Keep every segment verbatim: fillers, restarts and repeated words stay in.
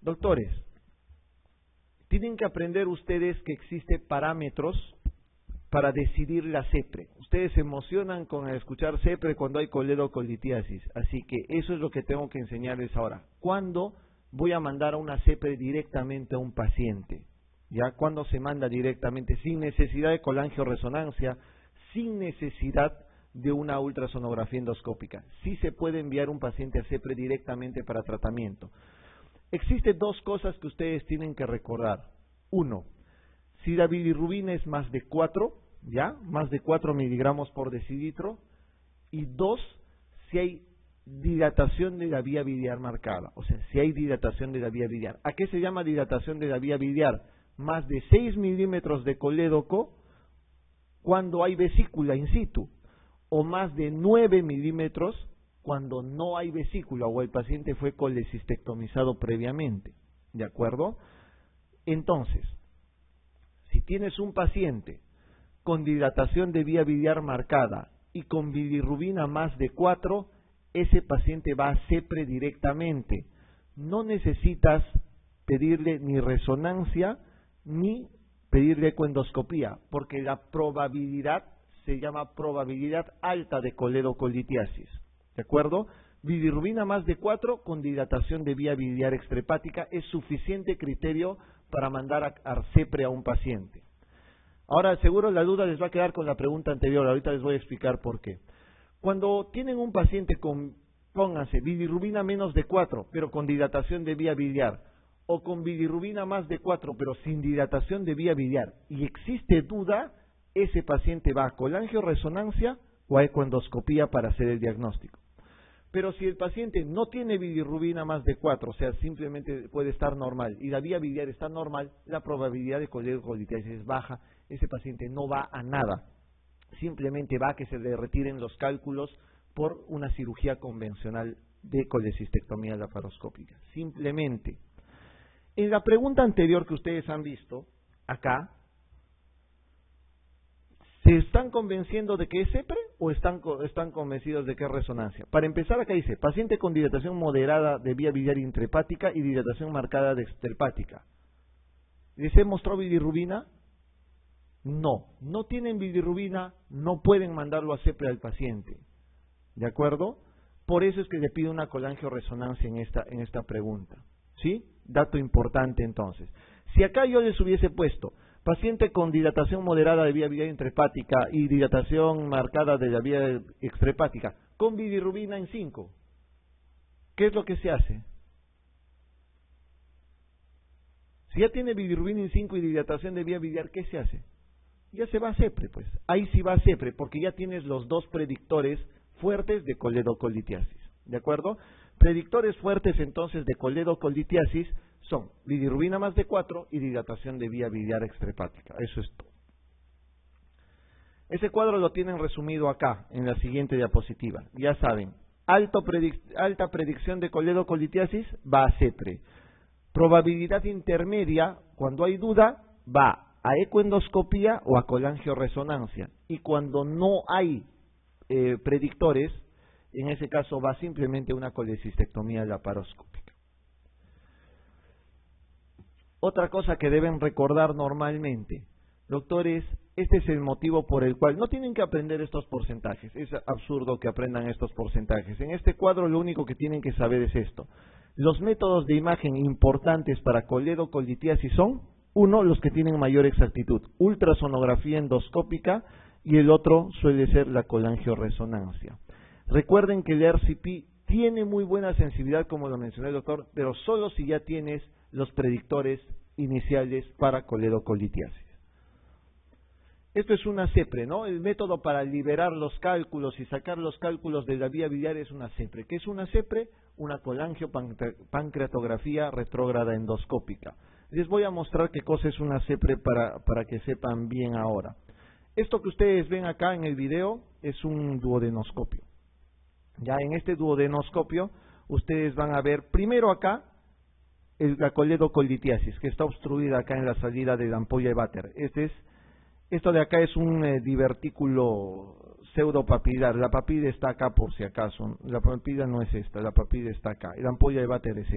Doctores, tienen que aprender ustedes que existen parámetros para decidir la CEPRE. Ustedes se emocionan con escuchar CEPRE cuando hay coledocolitiasis, así que eso es lo que tengo que enseñarles ahora. ¿Cuándo voy a mandar a una CEPRE directamente a un paciente? ¿Ya? ¿Cuándo se manda directamente? Sin necesidad de colangioresonancia, sin necesidad de una ultrasonografía endoscópica. Sí se puede enviar un paciente a CEPRE directamente para tratamiento. Existen dos cosas que ustedes tienen que recordar. Uno, si la bilirrubina es más de cuatro, ¿ya? Más de cuatro miligramos por decilitro. Y dos, si hay dilatación de la vía biliar marcada. O sea, si hay dilatación de la vía biliar. ¿A qué se llama dilatación de la vía biliar? Más de seis milímetros de colédoco cuando hay vesícula in situ. O más de nueve milímetros cuando no hay vesícula o el paciente fue colecistectomizado previamente. ¿De acuerdo? Entonces, si tienes un paciente con dilatación de vía biliar marcada y con bilirrubina más de cuatro, ese paciente va a CEPRE directamente. No necesitas pedirle ni resonancia ni pedirle ecoendoscopía, porque la probabilidad se llama probabilidad alta de coledocolitiasis. ¿De acuerdo? Bilirrubina más de cuatro con dilatación de vía biliar extrahepática es suficiente criterio para mandar a, a CEPRE a un paciente. Ahora, seguro la duda les va a quedar con la pregunta anterior. Ahorita les voy a explicar por qué. Cuando tienen un paciente con, pónganse, bilirrubina menos de cuatro, pero con dilatación de vía biliar, o con bilirrubina más de cuatro, pero sin dilatación de vía biliar, y existe duda, ese paciente va a colangioresonancia o a ecoendoscopía para hacer el diagnóstico. Pero si el paciente no tiene bilirrubina más de cuatro, o sea, simplemente puede estar normal, y la vía biliar está normal, la probabilidad de coledocolitiasis es baja, ese paciente no va a nada. Simplemente va a que se le retiren los cálculos por una cirugía convencional de colecistectomía laparoscópica. Simplemente. En la pregunta anterior que ustedes han visto, acá, ¿se están convenciendo de que es CEPRE o están, están convencidos de que es resonancia? Para empezar, acá dice, paciente con dilatación moderada de vía biliar intrahepática y dilatación marcada de extrahepática. ¿Les he mostrado bilirrubina? No, no tienen bilirrubina, no pueden mandarlo a CEPRE al paciente. ¿De acuerdo? Por eso es que le pido una colangioresonancia en esta, en esta pregunta. ¿Sí? Dato importante entonces. Si acá yo les hubiese puesto paciente con dilatación moderada de vía biliar intrahepática y dilatación marcada de la vía extrahepática con bilirrubina en cinco, ¿qué es lo que se hace? Si ya tiene bilirrubina en cinco y dilatación de vía biliar, ¿qué se hace? Ya se va a CEPRE, pues. Ahí sí va a CEPRE, porque ya tienes los dos predictores fuertes de coledocolitiasis. ¿De acuerdo? Predictores fuertes entonces de coledocolitiasis son bilirrubina más de cuatro y dilatación de vía biliar extrahepática. Eso es todo. Ese cuadro lo tienen resumido acá, en la siguiente diapositiva. Ya saben, alto predic alta predicción de coledocolitiasis va a CEPRE. Probabilidad intermedia, cuando hay duda, va a ecoendoscopía o a colangioresonancia. Y cuando no hay eh, predictores, en ese caso va simplemente una colecistectomía laparoscópica. Otra cosa que deben recordar normalmente, doctores, este es el motivo por el cual no tienen que aprender estos porcentajes. Es absurdo que aprendan estos porcentajes. En este cuadro lo único que tienen que saber es esto. Los métodos de imagen importantes para coledocolitiasis son, uno, los que tienen mayor exactitud, ultrasonografía endoscópica, y el otro suele ser la colangioresonancia. Recuerden que el R C P tiene muy buena sensibilidad, como lo mencionó el doctor, pero solo si ya tienes los predictores iniciales para coledocolitiasis. Esto es una CEPRE, ¿no? El método para liberar los cálculos y sacar los cálculos de la vía biliar es una CEPRE. ¿Qué es una CEPRE? Una colangiopancreatografía retrógrada endoscópica. Les voy a mostrar qué cosa es una CEPRE para, para que sepan bien ahora. Esto que ustedes ven acá en el video es un duodenoscopio. Ya en este duodenoscopio ustedes van a ver primero acá el, la coledocolitiasis, que está obstruida acá en la salida de la ampolla de Vater. Este es, esto de acá es un eh, divertículo pseudopapilar. La papila está acá por si acaso. La papila no es esta, la papila está acá. La ampolla de Vater es esta.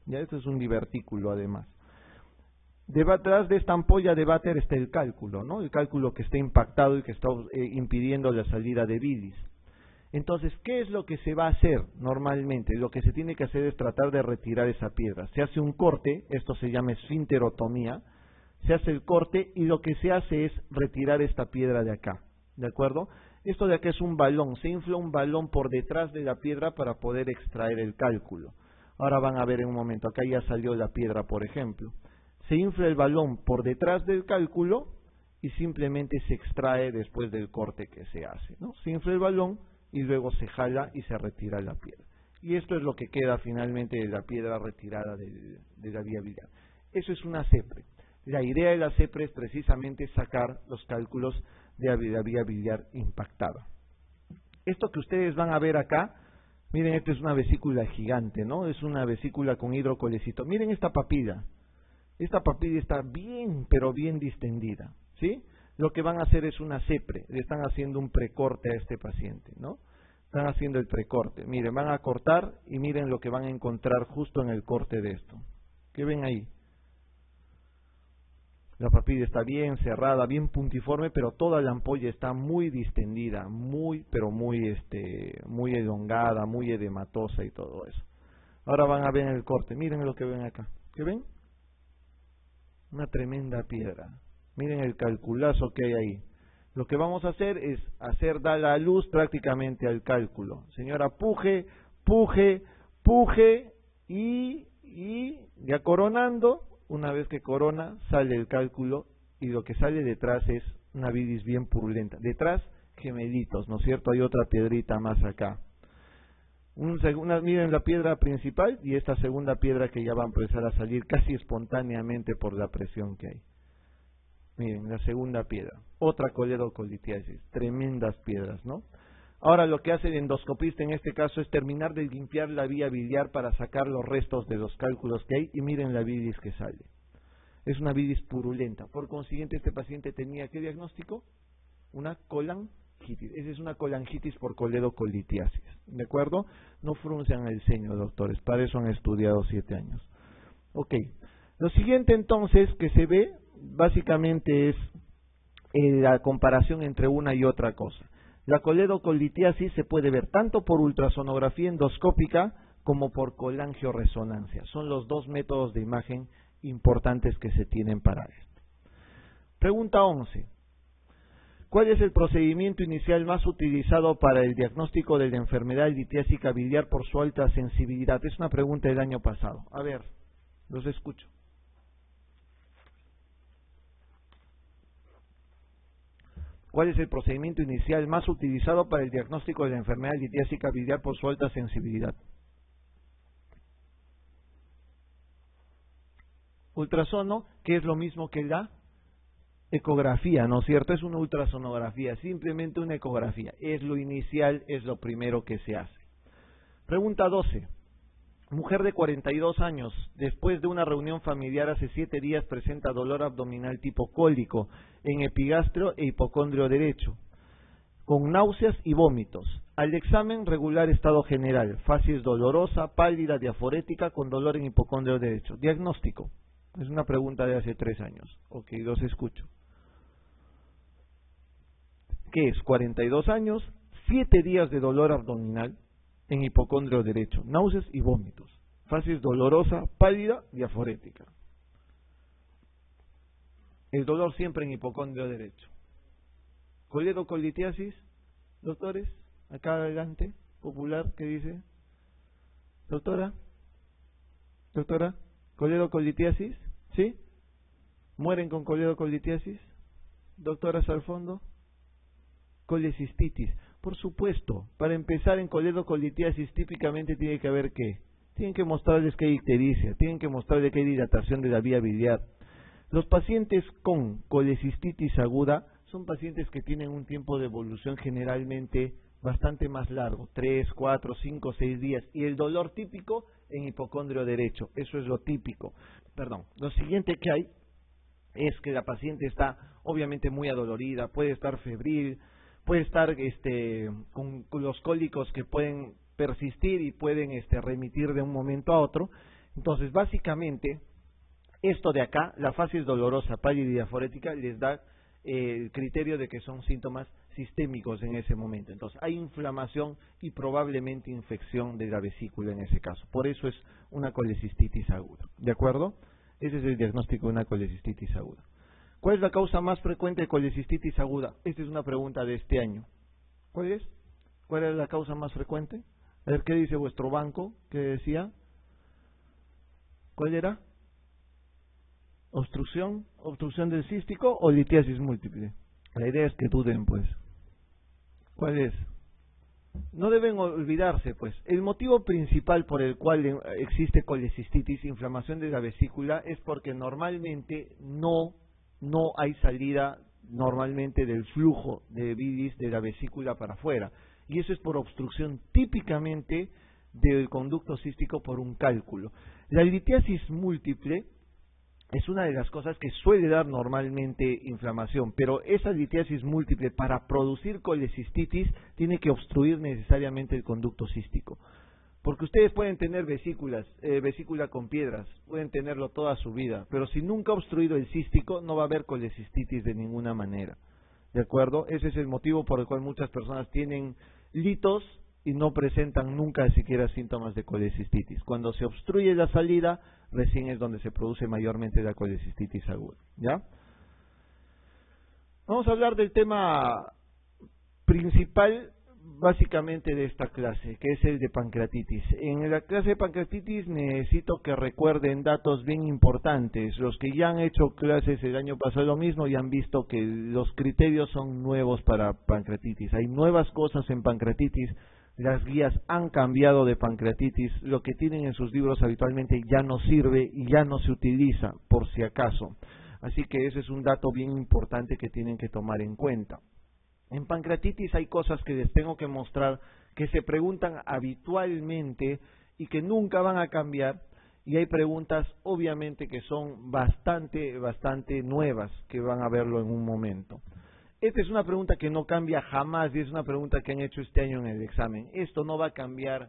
Ya, esto es un divertículo además. Detrás de esta ampolla de váter está el cálculo, ¿no? El cálculo que está impactado y que está eh, impidiendo la salida de bilis. Entonces, ¿qué es lo que se va a hacer normalmente? Lo que se tiene que hacer es tratar de retirar esa piedra. Se hace un corte, esto se llama esfinterotomía, se hace el corte y lo que se hace es retirar esta piedra de acá, ¿de acuerdo? Esto de acá es un balón, se infla un balón por detrás de la piedra para poder extraer el cálculo. Ahora van a ver en un momento, acá ya salió la piedra, por ejemplo. Se infla el balón por detrás del cálculo y simplemente se extrae después del corte que se hace, ¿no? Se infla el balón y luego se jala y se retira la piedra. Y esto es lo que queda finalmente de la piedra retirada de, de la vía biliar. Eso es una CEPRE. La idea de la CEPRE es precisamente sacar los cálculos de la vía biliar impactada. Esto que ustedes van a ver acá, miren, esta es una vesícula gigante, ¿no? Es una vesícula con hidrocolecito. Miren esta papila. Esta papila está bien, pero bien distendida, ¿sí? Lo que van a hacer es una CEPRE, le están haciendo un precorte a este paciente, ¿no? Están haciendo el precorte. Miren, van a cortar y miren lo que van a encontrar justo en el corte de esto. ¿Qué ven ahí? La papila está bien cerrada, bien puntiforme, pero toda la ampolla está muy distendida, muy, pero muy, este, muy elongada, muy edematosa y todo eso. Ahora van a ver el corte. Miren lo que ven acá. ¿Qué ven? Una tremenda piedra. Miren el calculazo que hay ahí. Lo que vamos a hacer es hacer dar la luz prácticamente al cálculo. Señora, puje, puje, puje y, y ya coronando, una vez que corona sale el cálculo y lo que sale detrás es una bilis bien purulenta. Detrás gemelitos, ¿no es cierto? Hay otra piedrita más acá. Un, una, miren la piedra principal y esta segunda piedra que ya va a empezar a salir casi espontáneamente por la presión que hay. Miren, la segunda piedra, otra coledocolitiasis, tremendas piedras, ¿no? Ahora lo que hace el endoscopista en este caso es terminar de limpiar la vía biliar para sacar los restos de los cálculos que hay y miren la bilis que sale. Es una bilis purulenta. Por consiguiente, este paciente tenía, ¿qué diagnóstico? Una colangitis. Esa es una colangitis por coledocolitiasis, ¿de acuerdo? No fruncian el ceño, doctores, para eso han estudiado siete años. Ok, lo siguiente entonces que se ve básicamente es eh, la comparación entre una y otra cosa. La coledocolitiasis se puede ver tanto por ultrasonografía endoscópica como por colangioresonancia. Son los dos métodos de imagen importantes que se tienen para esto. Pregunta once. ¿Cuál es el procedimiento inicial más utilizado para el diagnóstico de la enfermedad litiásica biliar por su alta sensibilidad? Es una pregunta del año pasado. A ver, los escucho. ¿Cuál es el procedimiento inicial más utilizado para el diagnóstico de la enfermedad litiásica biliar por su alta sensibilidad? Ultrasono, que es lo mismo que la ecografía, ¿no es cierto? Es una ultrasonografía, simplemente una ecografía. Es lo inicial, es lo primero que se hace. Pregunta doce. Mujer de cuarenta y dos años, después de una reunión familiar hace siete días presenta dolor abdominal tipo cólico en epigastrio e hipocondrio derecho, con náuseas y vómitos. Al examen, regular estado general, facies dolorosa, pálida, diaforética, con dolor en hipocondrio derecho. Diagnóstico. Es una pregunta de hace tres años. Ok, los escucho. ¿Qué es? cuarenta y dos años, siete días de dolor abdominal en hipocondrio derecho, náuseas y vómitos, facies dolorosa, pálida, diaforética. El dolor siempre en hipocondrio derecho. Coledocolitiasis, doctores, acá adelante, popular, ¿qué dice? Doctora, doctora, coledocolitiasis, ¿sí? ¿Mueren con coledocolitiasis? Doctoras al fondo. Colecistitis. Por supuesto, para empezar en coledocolitiasis típicamente tiene que haber ¿qué? Tienen que mostrarles que hay ictericia, tienen que mostrarles que hay dilatación de la vía biliar. Los pacientes con colecistitis aguda son pacientes que tienen un tiempo de evolución generalmente bastante más largo, tres, cuatro, cinco, seis días, y el dolor típico en hipocondrio derecho, eso es lo típico. Perdón, lo siguiente que hay es que la paciente está obviamente muy adolorida, puede estar febril, puede estar este, con, con los cólicos que pueden persistir y pueden este, remitir de un momento a otro. Entonces, básicamente, esto de acá, la facies dolorosa, pálida y diaforética, les da eh, el criterio de que son síntomas sistémicos en ese momento. Entonces, hay inflamación y probablemente infección de la vesícula en ese caso. Por eso es una colecistitis aguda. ¿De acuerdo? Ese es el diagnóstico de una colecistitis aguda. ¿Cuál es la causa más frecuente de colecistitis aguda? Esta es una pregunta de este año. ¿Cuál es? ¿Cuál es la causa más frecuente? A ver, ¿qué dice vuestro banco? ¿Qué decía? ¿Cuál era? ¿Obstrucción? ¿Obstrucción del cístico o litiasis múltiple? La idea es que duden, pues. ¿Cuál es? No deben olvidarse, pues. El motivo principal por el cual existe colecistitis, inflamación de la vesícula, es porque normalmente no, no hay salida normalmente del flujo de bilis de la vesícula para afuera. Y eso es por obstrucción típicamente del conducto cístico por un cálculo. La litiasis múltiple es una de las cosas que suele dar normalmente inflamación, pero esa litiasis múltiple para producir colecistitis tiene que obstruir necesariamente el conducto cístico. Porque ustedes pueden tener vesículas, eh, vesícula con piedras, pueden tenerlo toda su vida, pero si nunca ha obstruido el cístico no va a haber colecistitis de ninguna manera. ¿De acuerdo? Ese es el motivo por el cual muchas personas tienen litos y no presentan nunca siquiera síntomas de colecistitis. Cuando se obstruye la salida, recién es donde se produce mayormente la colecistitis aguda. ¿Ya? Vamos a hablar del tema principal básicamente de esta clase, que es el de pancreatitis. En la clase de pancreatitis necesito que recuerden datos bien importantes. Los que ya han hecho clases el año pasado lo mismo y han visto que los criterios son nuevos para pancreatitis. Hay nuevas cosas en pancreatitis. Las guías han cambiado de pancreatitis, lo que tienen en sus libros habitualmente ya no sirve y ya no se utiliza, por si acaso. Así que ese es un dato bien importante que tienen que tomar en cuenta. En pancreatitis hay cosas que les tengo que mostrar que se preguntan habitualmente y que nunca van a cambiar, y hay preguntas obviamente que son bastante, bastante nuevas, que van a verlo en un momento. Esta es una pregunta que no cambia jamás y es una pregunta que han hecho este año en el examen. Esto no va a cambiar,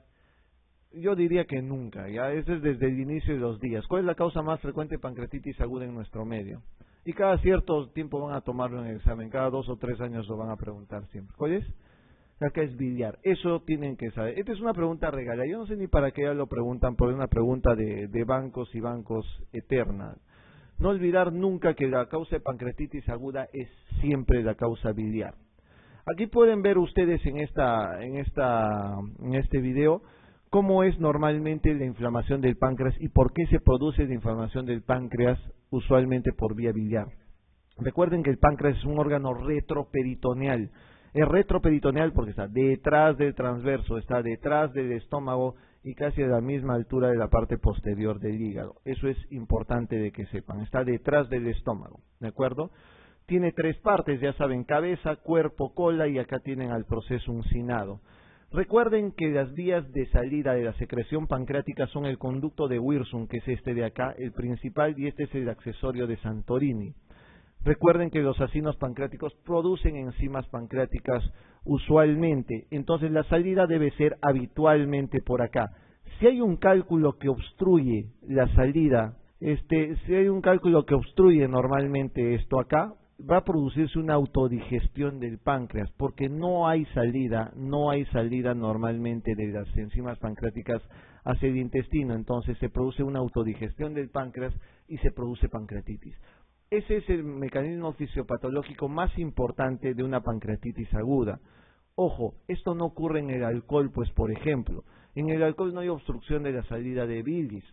yo diría que nunca, ya. Eso es desde el inicio de los días. ¿Cuál es la causa más frecuente de pancreatitis aguda en nuestro medio? Y cada cierto tiempo van a tomarlo en el examen, cada dos o tres años lo van a preguntar siempre. ¿Cuál es? Acá es biliar. Eso tienen que saber. Esta es una pregunta regalada. Yo no sé ni para qué lo preguntan, porque es una pregunta de, de bancos y bancos eterna. No olvidar nunca que la causa de pancreatitis aguda es siempre la causa biliar. Aquí pueden ver ustedes en esta, en esta, en este video cómo es normalmente la inflamación del páncreas y por qué se produce la inflamación del páncreas usualmente por vía biliar. Recuerden que el páncreas es un órgano retroperitoneal. Es retroperitoneal porque está detrás del transverso, está detrás del estómago y casi a la misma altura de la parte posterior del hígado. Eso es importante de que sepan. Está detrás del estómago, ¿de acuerdo? Tiene tres partes, ya saben, cabeza, cuerpo, cola, y acá tienen al proceso uncinado. Recuerden que las vías de salida de la secreción pancreática son el conducto de Wirsung, que es este de acá, el principal, y este es el accesorio de Santorini. Recuerden que los acinos pancreáticos producen enzimas pancreáticas usualmente, entonces la salida debe ser habitualmente por acá. Si hay un cálculo que obstruye la salida, este, si hay un cálculo que obstruye normalmente esto acá, va a producirse una autodigestión del páncreas, porque no hay salida, no hay salida normalmente de las enzimas pancreáticas hacia el intestino, entonces se produce una autodigestión del páncreas y se produce pancreatitis. Ese es el mecanismo fisiopatológico más importante de una pancreatitis aguda. Ojo, esto no ocurre en el alcohol, pues por ejemplo, en el alcohol no hay obstrucción de la salida de bilis.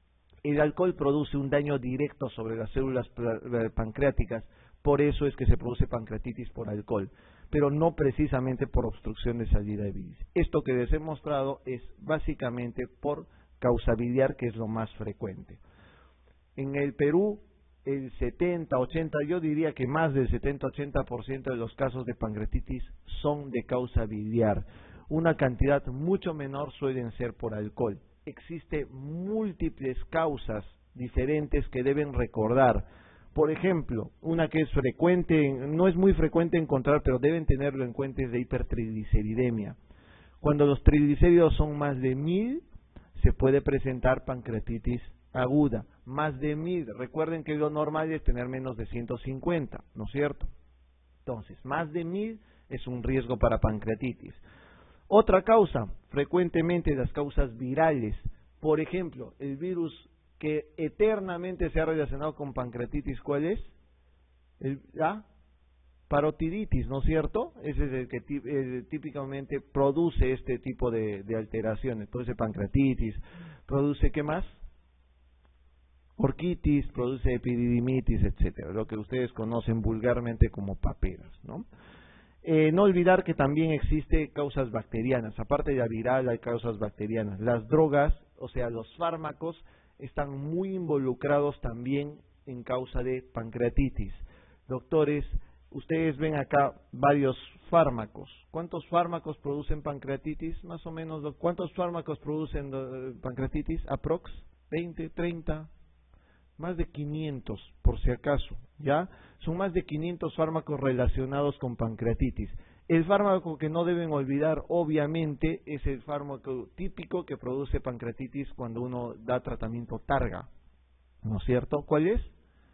El alcohol produce un daño directo sobre las células pancreáticas, por eso es que se produce pancreatitis por alcohol, pero no precisamente por obstrucción de salida de bilis. Esto que les he mostrado es básicamente por causa biliar, que es lo más frecuente. En el Perú, el setenta, ochenta, yo diría que más del setenta, ochenta por ciento de los casos de pancreatitis son de causa biliar. Una cantidad mucho menor suelen ser por alcohol. Existen múltiples causas diferentes que deben recordar. Por ejemplo, una que es frecuente, no es muy frecuente encontrar, pero deben tenerlo en cuenta, es de hipertrigliceridemia. Cuando los triglicéridos son más de mil, se puede presentar pancreatitis aguda, más de mil. Recuerden que lo normal es tener menos de ciento cincuenta, ¿no es cierto? Entonces, más de mil es un riesgo para pancreatitis. Otra causa, frecuentemente las causas virales. Por ejemplo, el virus que eternamente se ha relacionado con pancreatitis, ¿cuál es? El, la parotiditis, ¿no es cierto? Ese es el que eh, típicamente produce este tipo de, de alteraciones. Produce pancreatitis, produce, ¿qué más? Orquitis, produce epididimitis, etcétera, lo que ustedes conocen vulgarmente como paperas, ¿no? Eh, no olvidar que también existe causas bacterianas, aparte de la viral hay causas bacterianas. Las drogas, o sea, los fármacos, están muy involucrados también en causa de pancreatitis. Doctores, ustedes ven acá varios fármacos. ¿Cuántos fármacos producen pancreatitis? Más o menos, ¿cuántos fármacos producen uh, pancreatitis? ¿Aprox? ¿veinte? ¿treinta? Más de quinientos, por si acaso, ¿ya? Son más de quinientos fármacos relacionados con pancreatitis. El fármaco que no deben olvidar, obviamente, es el fármaco típico que produce pancreatitis cuando uno da tratamiento targa, ¿no es cierto? ¿Cuál es?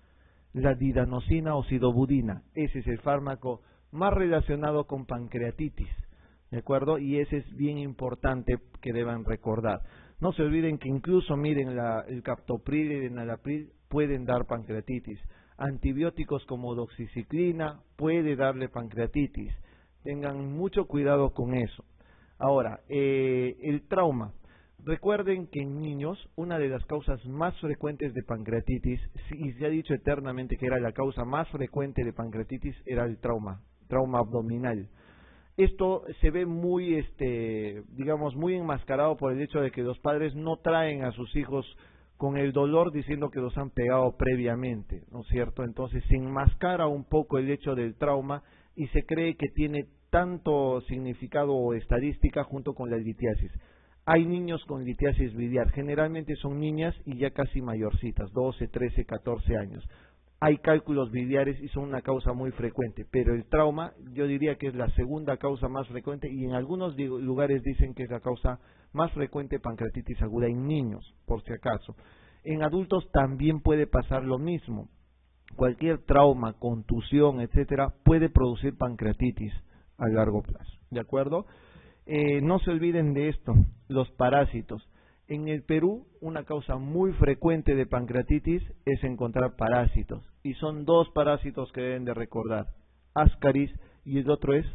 La didanosina o sidobudina. Ese es el fármaco más relacionado con pancreatitis, ¿de acuerdo? Y ese es bien importante que deban recordar. No se olviden que incluso, miren, la, el captopril y el enalapril pueden dar pancreatitis. Antibióticos como doxiciclina puede darle pancreatitis. Tengan mucho cuidado con eso. Ahora, eh, el trauma. Recuerden que en niños una de las causas más frecuentes de pancreatitis, y se ha dicho eternamente que era la causa más frecuente de pancreatitis, era el trauma, trauma abdominal. Esto se ve muy, este, digamos, muy enmascarado por el hecho de que los padres no traen a sus hijos con el dolor diciendo que los han pegado previamente, ¿no es cierto? Entonces se enmascara un poco el hecho del trauma y se cree que tiene tanto significado o estadística junto con la litiasis. Hay niños con litiasis biliar, generalmente son niñas y ya casi mayorcitas, doce, trece, catorce años. Hay cálculos biliares y son una causa muy frecuente, pero el trauma yo diría que es la segunda causa más frecuente y en algunos lugares dicen que es la causa más frecuente de pancreatitis aguda en niños, por si acaso. En adultos también puede pasar lo mismo. Cualquier trauma, contusión, etcétera, puede producir pancreatitis a largo plazo, ¿de acuerdo? Eh, no se olviden de esto, los parásitos. En el Perú, una causa muy frecuente de pancreatitis es encontrar parásitos. Y son dos parásitos que deben de recordar. Ascaris y el otro es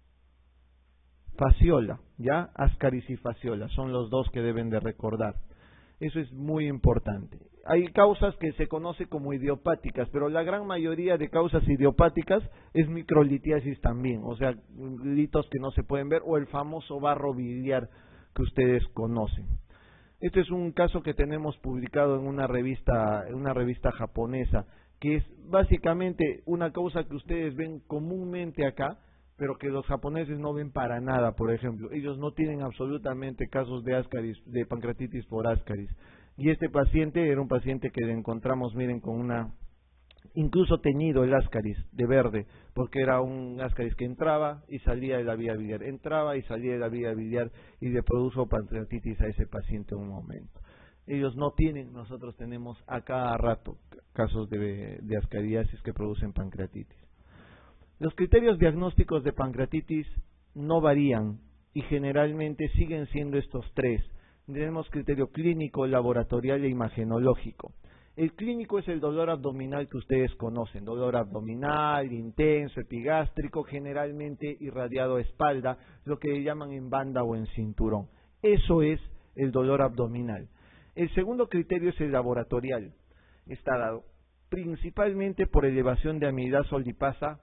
Fasciola, ¿ya? Ascaris y Fasciola son los dos que deben de recordar. Eso es muy importante. Hay causas que se conocen como idiopáticas, pero la gran mayoría de causas idiopáticas es microlitiasis también, o sea, litos que no se pueden ver, o el famoso barro biliar que ustedes conocen. Este es un caso que tenemos publicado en una revista, en una revista japonesa, que es básicamente una causa que ustedes ven comúnmente acá, pero que los japoneses no ven para nada. Por ejemplo, ellos no tienen absolutamente casos de ascaris, de pancreatitis por ascaris. Y este paciente era un paciente que le encontramos, miren, con una, incluso teñido el ascaris de verde, porque era un ascaris que entraba y salía de la vía biliar, entraba y salía de la vía biliar y le produjo pancreatitis a ese paciente en un momento. Ellos no tienen, nosotros tenemos a cada rato casos de, de ascariasis que producen pancreatitis. Los criterios diagnósticos de pancreatitis no varían y generalmente siguen siendo estos tres. Tenemos criterio clínico, laboratorial e imagenológico. El clínico es el dolor abdominal que ustedes conocen, dolor abdominal, intenso, epigástrico, generalmente irradiado a espalda, lo que llaman en banda o en cinturón. Eso es el dolor abdominal. El segundo criterio es el laboratorial. Está dado principalmente por elevación de amilasa lipasa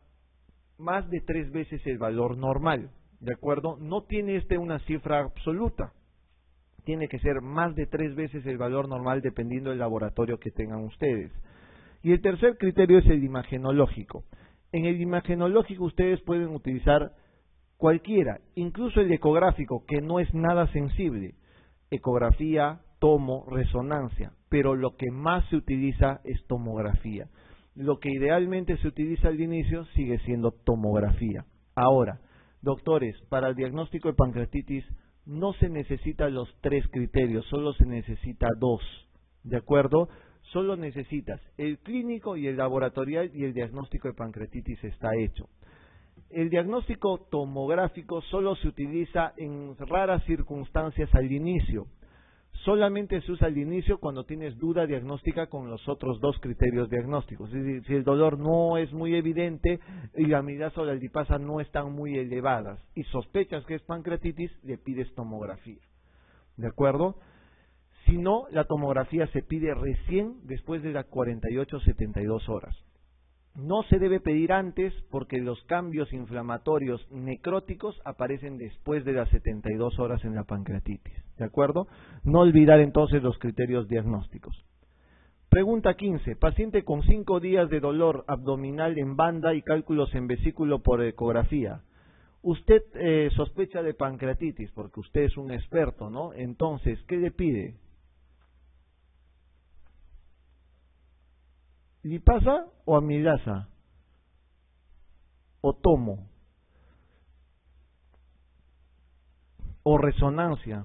más de tres veces el valor normal, ¿de acuerdo? No tiene este una cifra absoluta, tiene que ser más de tres veces el valor normal dependiendo del laboratorio que tengan ustedes. Y el tercer criterio es el imagenológico. En el imagenológico ustedes pueden utilizar cualquiera, incluso el ecográfico, que no es nada sensible, ecografía, tomo, resonancia, pero lo que más se utiliza es tomografía. Lo que idealmente se utiliza al inicio sigue siendo tomografía. Ahora, doctores, para el diagnóstico de pancreatitis no se necesitan los tres criterios, solo se necesita dos, ¿de acuerdo? Solo necesitas el clínico y el laboratorial y el diagnóstico de pancreatitis está hecho. El diagnóstico tomográfico solo se utiliza en raras circunstancias al inicio. Solamente se usa al inicio cuando tienes duda diagnóstica con los otros dos criterios diagnósticos. Es decir, si el dolor no es muy evidente y la amilasa o la lipasa no están muy elevadas y sospechas que es pancreatitis, le pides tomografía. ¿De acuerdo? Si no, la tomografía se pide recién después de las cuarenta y ocho a setenta y dos horas. No se debe pedir antes porque los cambios inflamatorios necróticos aparecen después de las setenta y dos horas en la pancreatitis. ¿De acuerdo? No olvidar entonces los criterios diagnósticos. Pregunta quince. Paciente con cinco días de dolor abdominal en banda y cálculos en vesículo por ecografía. Usted eh, sospecha de pancreatitis porque usted es un experto, ¿no? Entonces, ¿qué le pide? ¿Lipasa o amilasa? ¿O tomo? ¿O resonancia?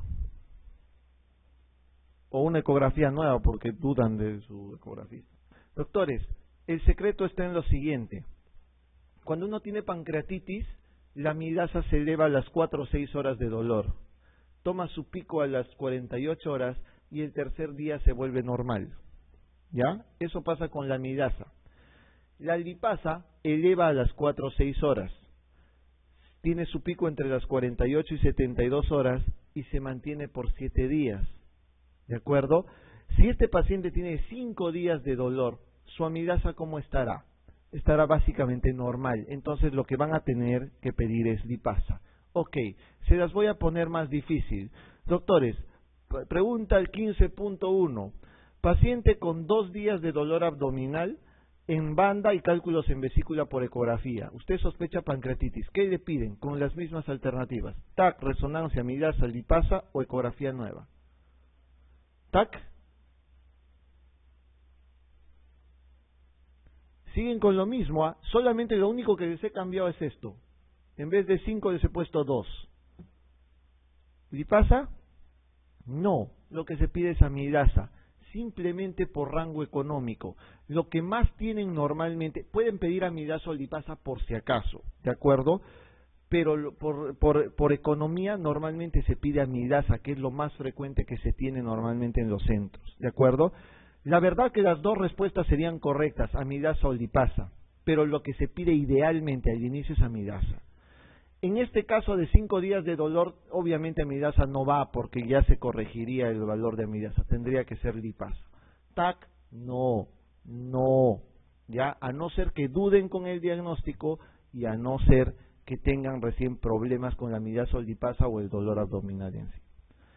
¿O una ecografía nueva porque dudan de su ecografista? Doctores, el secreto está en lo siguiente. Cuando uno tiene pancreatitis, la amilasa se eleva a las cuatro o seis horas de dolor. Toma su pico a las cuarenta y ocho horas y el tercer día se vuelve normal. ¿Ya? Eso pasa con la amilasa. La lipasa eleva a las cuatro o seis horas. Tiene su pico entre las cuarenta y ocho y setenta y dos horas y se mantiene por siete días. ¿De acuerdo? Si este paciente tiene cinco días de dolor, su amilasa ¿cómo estará? Estará básicamente normal. Entonces lo que van a tener que pedir es lipasa. Ok, se las voy a poner más difícil. Doctores, pregunta el quince punto uno. Paciente con dos días de dolor abdominal en banda y cálculos en vesícula por ecografía. Usted sospecha pancreatitis. ¿Qué le piden? Con las mismas alternativas. T A C, resonancia, amilasa, lipasa o ecografía nueva. T A C. Siguen con lo mismo. ¿eh? Solamente lo único que les he cambiado es esto. En vez de cinco les he puesto dos. ¿Lipasa? No. Lo que se pide es amilasa. Simplemente por rango económico. Lo que más tienen normalmente, pueden pedir amilasa o lipasa por si acaso, ¿de acuerdo? Pero por, por, por economía normalmente se pide amilasa, que es lo más frecuente que se tiene normalmente en los centros, ¿de acuerdo? La verdad que las dos respuestas serían correctas, amilasa o lipasa, pero lo que se pide idealmente al inicio es amilasa. En este caso de cinco días de dolor, obviamente amilasa no va porque ya se corregiría el valor de amilasa, tendría que ser lipasa. T A C, no, no, ya, a no ser que duden con el diagnóstico y a no ser que tengan recién problemas con la amilasa o lipasa o el dolor abdominal en sí.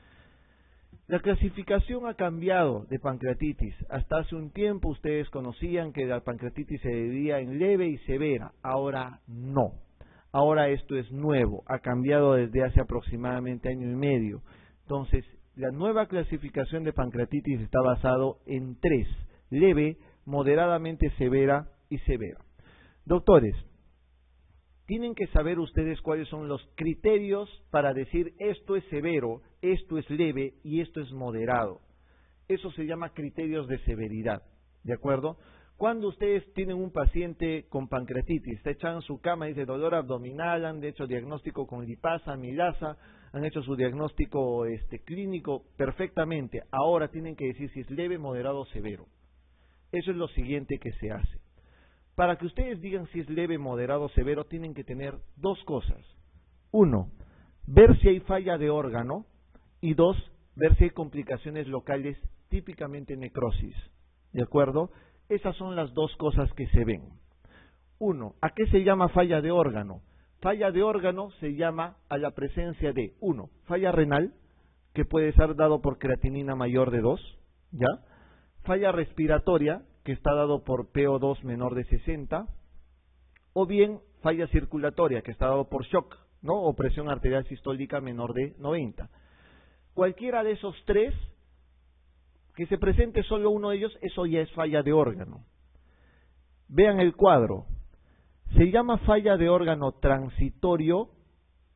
La clasificación ha cambiado de pancreatitis. Hasta hace un tiempo ustedes conocían que la pancreatitis se dividía en leve y severa, ahora no. Ahora esto es nuevo, ha cambiado desde hace aproximadamente año y medio. Entonces, la nueva clasificación de pancreatitis está basado en tres, leve, moderadamente severa y severa. Doctores, tienen que saber ustedes cuáles son los criterios para decir esto es severo, esto es leve y esto es moderado. Eso se llama criterios de severidad, ¿de acuerdo? Cuando ustedes tienen un paciente con pancreatitis, está echado en su cama y dice dolor abdominal, han hecho diagnóstico con lipasa, amilasa, han hecho su diagnóstico este, clínico perfectamente. Ahora tienen que decir si es leve, moderado o severo. Eso es lo siguiente que se hace. Para que ustedes digan si es leve, moderado o severo, tienen que tener dos cosas. Uno, ver si hay falla de órgano. Y dos, ver si hay complicaciones locales, típicamente necrosis. ¿De acuerdo? Esas son las dos cosas que se ven. Uno, ¿a qué se llama falla de órgano? Falla de órgano se llama a la presencia de, uno, falla renal, que puede ser dado por creatinina mayor de dos, ¿ya? Falla respiratoria, que está dado por P O dos menor de sesenta, o bien falla circulatoria, que está dado por shock, ¿no? O presión arterial sistólica menor de noventa. Cualquiera de esos tres, que se presente solo uno de ellos, eso ya es falla de órgano. Vean el cuadro. Se llama falla de órgano transitorio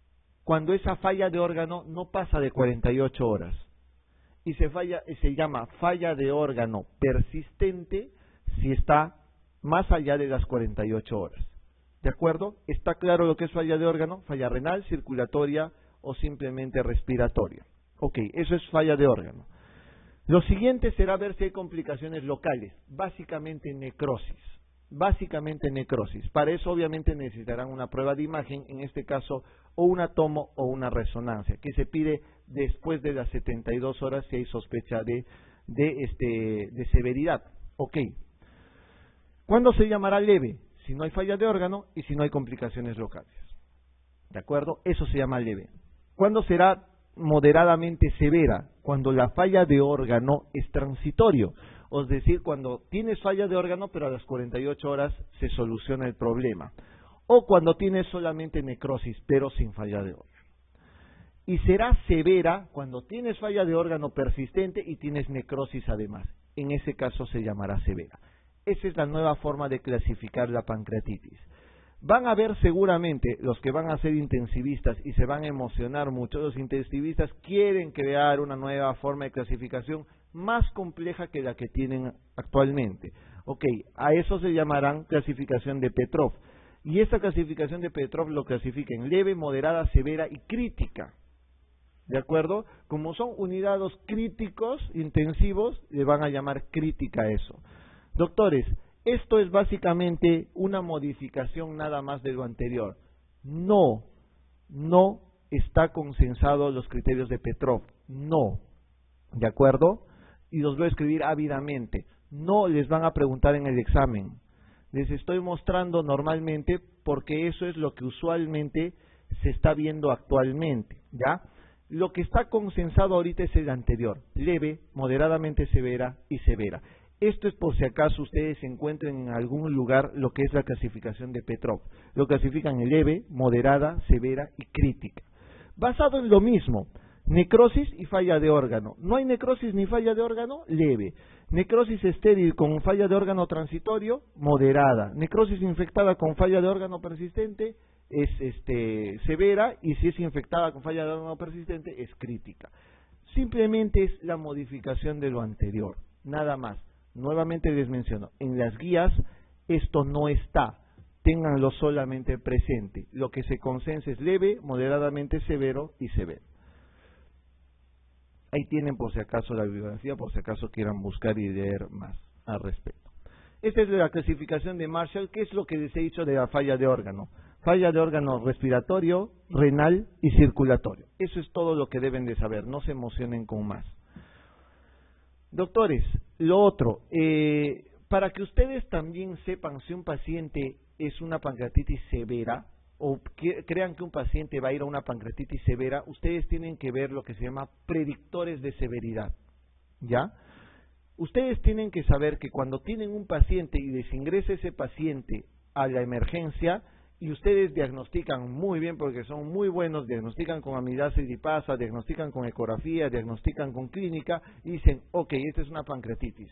cuando esa falla de órgano no pasa de cuarenta y ocho horas. Y se, falla, se llama falla de órgano persistente si está más allá de las cuarenta y ocho horas. ¿De acuerdo? ¿Está claro lo que es falla de órgano? Falla renal, circulatoria o simplemente respiratoria. Ok, eso es falla de órgano. Lo siguiente será ver si hay complicaciones locales, básicamente necrosis. Básicamente necrosis. Para eso obviamente necesitarán una prueba de imagen, en este caso o una tomo o una resonancia, que se pide después de las setenta y dos horas si hay sospecha de, de, este, de severidad. Ok. ¿Cuándo se llamará leve? Si no hay falla de órgano y si no hay complicaciones locales. ¿De acuerdo? Eso se llama leve. ¿Cuándo será moderadamente severa? Cuando la falla de órgano es transitorio. Es decir, cuando tienes falla de órgano, pero a las cuarenta y ocho horas se soluciona el problema. O cuando tienes solamente necrosis, pero sin falla de órgano. Y será severa cuando tienes falla de órgano persistente y tienes necrosis además. En ese caso se llamará severa. Esa es la nueva forma de clasificar la pancreatitis. Van a ver seguramente los que van a ser intensivistas y se van a emocionar mucho. Los intensivistas quieren crear una nueva forma de clasificación más compleja que la que tienen actualmente. Ok, a eso se llamarán clasificación de Petrov. Y esta clasificación de Petrov lo clasifica en leve, moderada, severa y crítica. ¿De acuerdo? Como son unidades críticos intensivos, le van a llamar crítica a eso. Doctores, esto es básicamente una modificación nada más de lo anterior. No, no está consensado los criterios de Petrov. No. ¿De acuerdo? Y los voy a escribir ávidamente. No les van a preguntar en el examen. Les estoy mostrando normalmente porque eso es lo que usualmente se está viendo actualmente. ¿Ya? Lo que está consensado ahorita es el anterior. Leve, moderadamente severa y severa. Esto es por si acaso ustedes se encuentren en algún lugar lo que es la clasificación de Petrov. Lo clasifican en leve, moderada, severa y crítica. Basado en lo mismo, necrosis y falla de órgano. No hay necrosis ni falla de órgano, leve. Necrosis estéril con falla de órgano transitorio, moderada. Necrosis infectada con falla de órgano persistente es este, severa, y si es infectada con falla de órgano persistente es crítica. Simplemente es la modificación de lo anterior, nada más. Nuevamente les menciono, en las guías esto no está, ténganlo solamente presente. Lo que se consensa es leve, moderadamente severo y severo. Ahí tienen por si acaso la bibliografía, por si acaso quieran buscar y leer más al respecto. Esta es la clasificación de Marshall. ¿Qué es lo que les he dicho de la falla de órgano? Falla de órgano respiratorio, renal y circulatorio. Eso es todo lo que deben de saber, no se emocionen con más. Doctores, lo otro, eh, para que ustedes también sepan si un paciente es una pancreatitis severa o que, crean que un paciente va a ir a una pancreatitis severa, ustedes tienen que ver lo que se llama predictores de severidad, ¿ya? Ustedes tienen que saber que cuando tienen un paciente y les ingresa ese paciente a la emergencia y ustedes diagnostican muy bien porque son muy buenos, diagnostican con amilasa y lipasa, diagnostican con ecografía, diagnostican con clínica y dicen, ok, esta es una pancreatitis.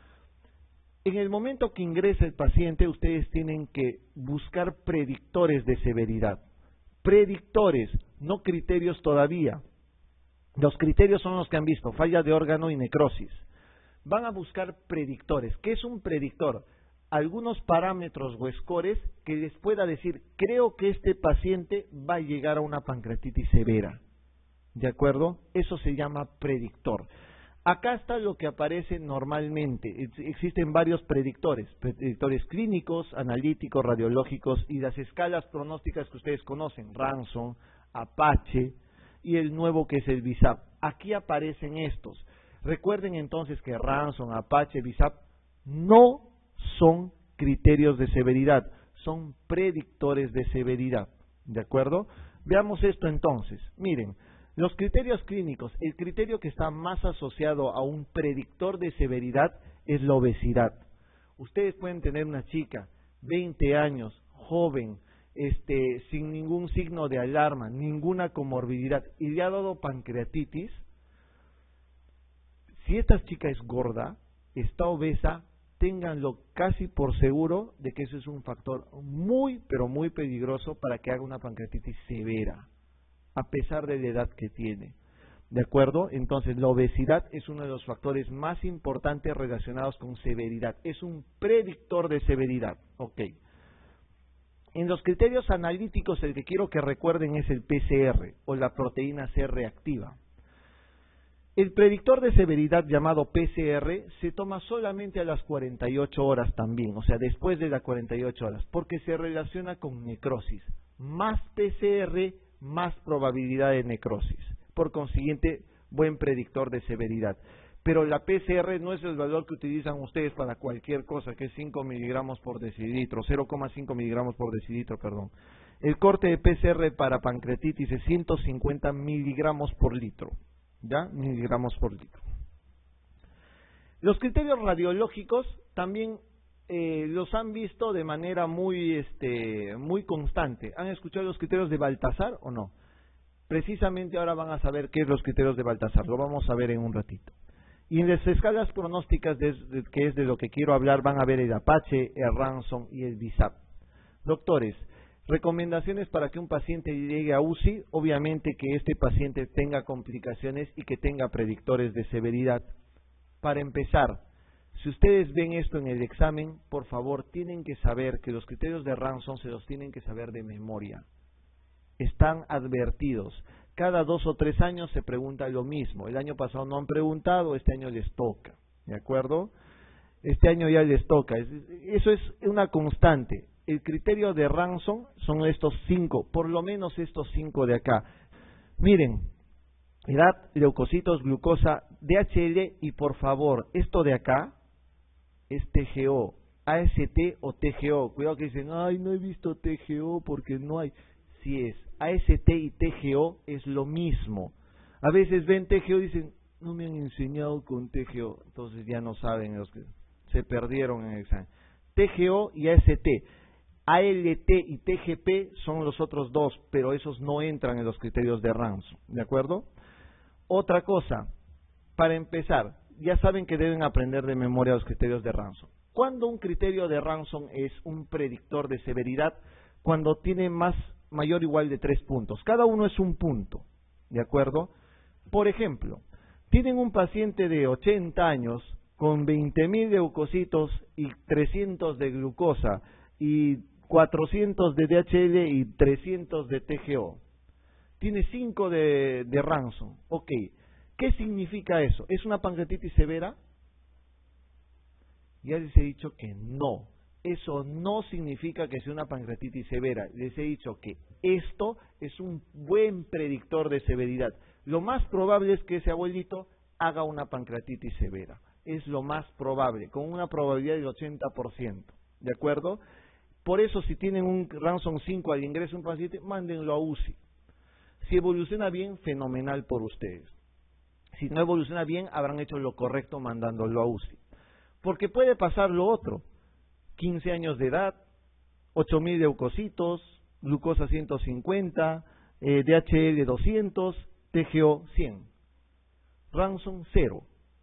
En el momento que ingresa el paciente, ustedes tienen que buscar predictores de severidad. Predictores, no criterios todavía. Los criterios son los que han visto, falla de órgano y necrosis. Van a buscar predictores. ¿Qué es un predictor? Algunos parámetros o scores que les pueda decir, creo que este paciente va a llegar a una pancreatitis severa. ¿De acuerdo? Eso se llama predictor. Acá está lo que aparece normalmente. Existen varios predictores, predictores clínicos, analíticos, radiológicos y las escalas pronósticas que ustedes conocen, Ransom, Apache y el nuevo que es el B I S A P. Aquí aparecen estos. Recuerden entonces que Ransom, Apache, B I S A P no son criterios de severidad, son predictores de severidad. ¿De acuerdo? Veamos esto entonces. Miren, los criterios clínicos, el criterio que está más asociado a un predictor de severidad es la obesidad. Ustedes pueden tener una chica, veinte años, joven, este, sin ningún signo de alarma, ninguna comorbilidad, y le ha dado pancreatitis. Si esta chica es gorda, está obesa, ténganlo casi por seguro de que eso es un factor muy, pero muy peligroso para que haga una pancreatitis severa. a pesar de la edad que tiene. ¿De acuerdo? Entonces, la obesidad es uno de los factores más importantes relacionados con severidad. Es un predictor de severidad. Ok. En los criterios analíticos, el que quiero que recuerden es el P C R, o la proteína C reactiva. El predictor de severidad llamado P C R se toma solamente a las cuarenta y ocho horas también, o sea, después de las cuarenta y ocho horas, porque se relaciona con necrosis. Más P C R, más probabilidad de necrosis. Por consiguiente, buen predictor de severidad. Pero la P C R no es el valor que utilizan ustedes para cualquier cosa, que es cinco miligramos por decilitro, cero coma cinco miligramos por decilitro, perdón. El corte de P C R para pancreatitis es ciento cincuenta miligramos por litro, ¿ya? Miligramos por litro. Los criterios radiológicos también eh, los han visto de manera muy, este, muy constante. ¿Han escuchado los criterios de Baltasar o no? Precisamente ahora van a saber qué es los criterios de Baltasar, lo vamos a ver en un ratito. Y en las escalas pronósticas, de, de, que es de lo que quiero hablar, van a ver el Apache, el Ransom y el B I S A P. Doctores, recomendaciones para que un paciente llegue a U C I, obviamente que este paciente tenga complicaciones y que tenga predictores de severidad. Para empezar, si ustedes ven esto en el examen, por favor, tienen que saber que los criterios de Ransom se los tienen que saber de memoria. Están advertidos. Cada dos o tres años se pregunta lo mismo. El año pasado no han preguntado, este año les toca. ¿De acuerdo? Este año ya les toca. Eso es una constante. El criterio de Ransom son estos cinco, por lo menos estos cinco de acá. Miren, edad, leucocitos, glucosa, D H L y por favor, esto de acá es T G O, A S T o T G O. Cuidado que dicen, ay, no he visto T G O porque no hay. Sí es, A S T y T G O es lo mismo. A veces ven T G O y dicen, no me han enseñado con T G O, entonces ya no saben los que se perdieron en el examen. T G O y A S T. A L T y T G P son los otros dos, pero esos no entran en los criterios de Ransom, ¿de acuerdo? Otra cosa, para empezar, ya saben que deben aprender de memoria los criterios de Ransom. ¿Cuándo un criterio de Ransom es un predictor de severidad? Cuando tiene más, mayor o igual de tres puntos. Cada uno es un punto, ¿de acuerdo? Por ejemplo, tienen un paciente de ochenta años con veinte mil leucocitos y trescientos de glucosa y cuatrocientos de D H L y trescientos de T G O. Tiene cinco de, de Ransom. Ok, ¿qué significa eso? ¿Es una pancreatitis severa? Ya les he dicho que no. Eso no significa que sea una pancreatitis severa. Les he dicho que esto es un buen predictor de severidad. Lo más probable es que ese abuelito haga una pancreatitis severa. Es lo más probable, con una probabilidad del ochenta por ciento. ¿De acuerdo? Por eso, si tienen un Ransom cinco al ingreso de un paciente, mándenlo a U C I. Si evoluciona bien, fenomenal por ustedes. Si no evoluciona bien, habrán hecho lo correcto mandándolo a U C I. Porque puede pasar lo otro. quince años de edad, ocho mil leucocitos, glucosa ciento cincuenta, eh, D H L doscientos, T G O cien. Ransom cero.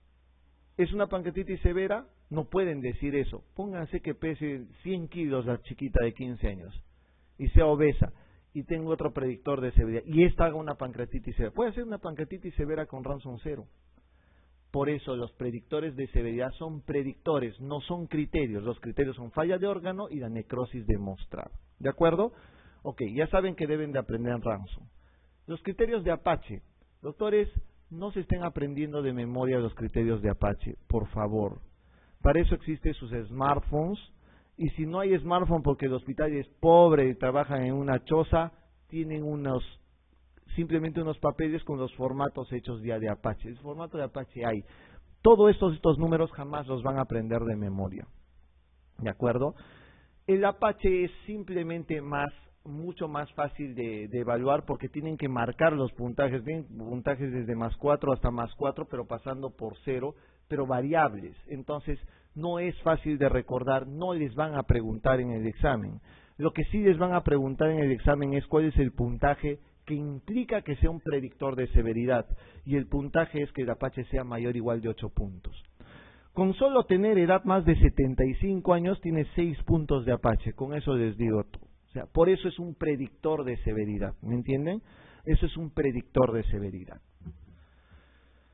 ¿Es una pancreatitis severa? No pueden decir eso. Pónganse que pese cien kilos la chiquita de quince años y sea obesa y tengo otro predictor de severidad y esta haga una pancreatitis severa. Puede ser una pancreatitis severa con Ransom cero. Por eso los predictores de severidad son predictores, no son criterios. Los criterios son falla de órgano y la necrosis demostrada. ¿De acuerdo? Ok, ya saben que deben de aprender en Ransom. Los criterios de Apache. Doctores, no se estén aprendiendo de memoria los criterios de Apache, por favor. Para eso existen sus smartphones. Y si no hay smartphone porque el hospital es pobre y trabajan en una choza, tienen unos simplemente unos papeles con los formatos hechos ya de Apache. El formato de Apache hay. Todos estos, estos números jamás los van a aprender de memoria. ¿De acuerdo? El Apache es simplemente más, mucho más fácil de, de evaluar porque tienen que marcar los puntajes. Tienen puntajes desde más cuatro hasta más cuatro, pero pasando por cero, pero variables. Entonces, no es fácil de recordar, no les van a preguntar en el examen. Lo que sí les van a preguntar en el examen es cuál es el puntaje que implica que sea un predictor de severidad, y el puntaje es que el Apache sea mayor o igual de ocho puntos. Con solo tener edad más de setenta y cinco años, tiene seis puntos de Apache, con eso les digo todo. O sea, por eso es un predictor de severidad, ¿me entienden? Eso es un predictor de severidad.